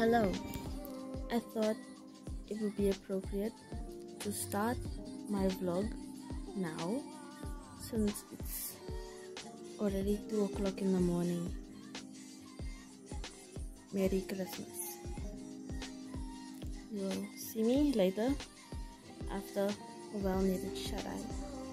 Hello, I thought it would be appropriate to start my vlog now since it's already 2 o'clock in the morning. Merry Christmas. You'll see me later after a well-needed shut-eye.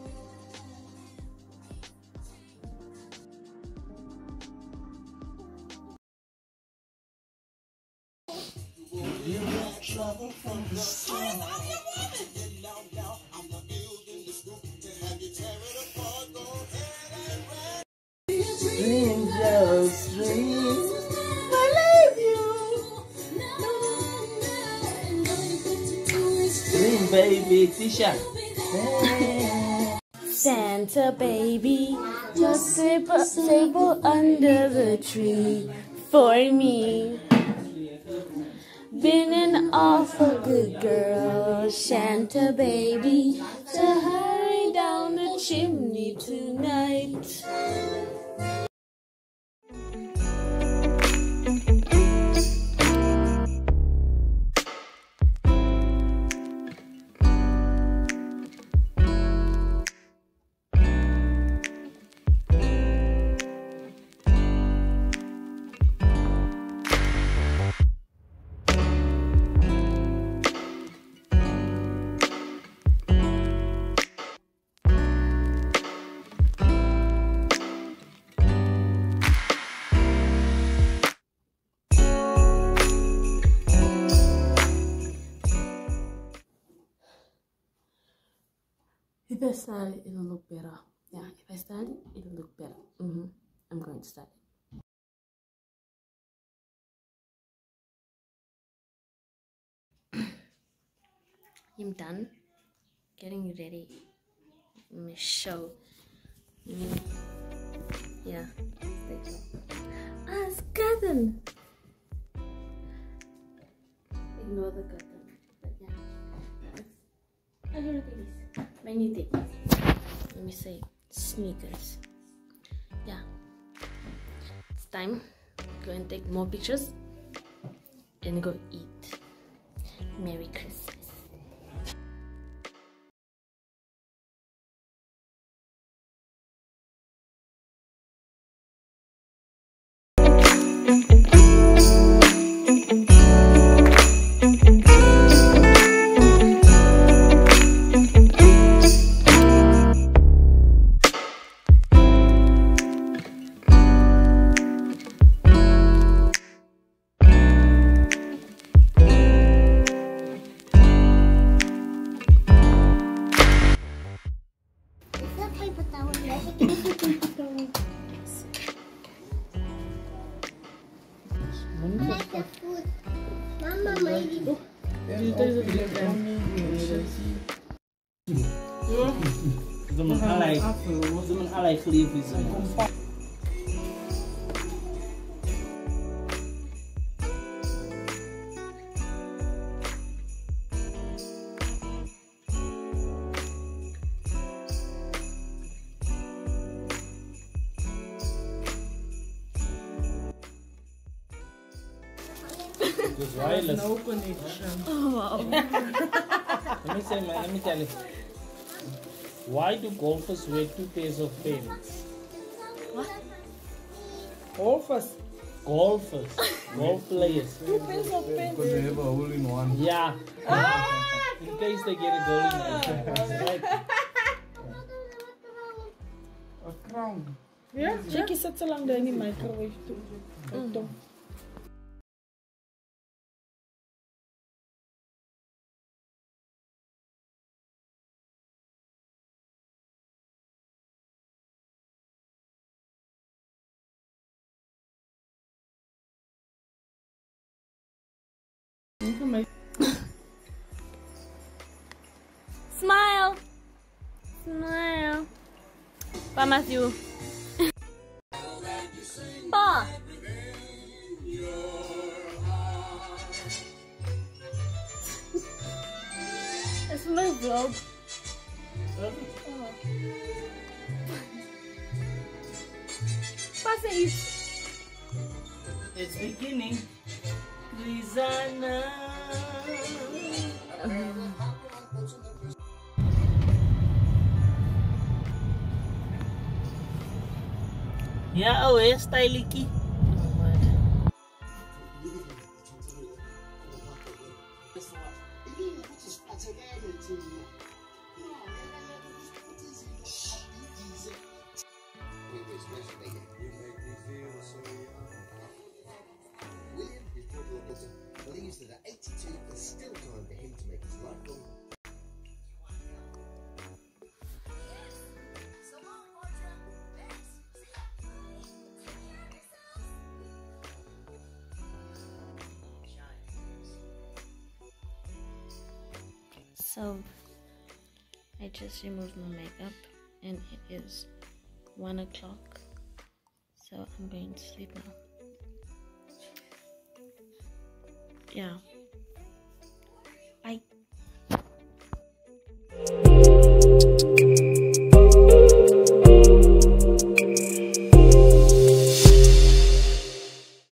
Dreamgirls, dream. I love you. Dream baby, Tisha. Santa baby, just stable under the tree for me. Been an awful good girl, Santa baby, so hurry down the chimney tonight. If I start it, it'll look better. Yeah, if I start it, it'll look better. I'm going to start it. I'm done getting ready. Let me show. Yeah, there you go. It's curtain. Ignore the curtain. But yeah, I don't know things. My new things. Let me say sneakers. Yeah, it's time. Go and take more pictures and go eat. Merry Christmas. Wireless. No connection. Oh wow. Let me tell you. Why do golfers wear 2 pairs of pants? What? Golfers. Golfers. Golf players. 2 pairs of pants. Because they have a hole in one. Yeah. In case they get a goal in one. Right. A crown. Ja, Jackie zet zo lang daar in die microwave toe. Smile. Smile. Bye, Matthew. Pa. It's my vlog. It's beginning. Rizana. Ya, style iki. Believes that at 82 there's still time for him to make his lifelong. So I just removed my makeup and it is 1 o'clock, so I'm going to sleep now. Yeah, I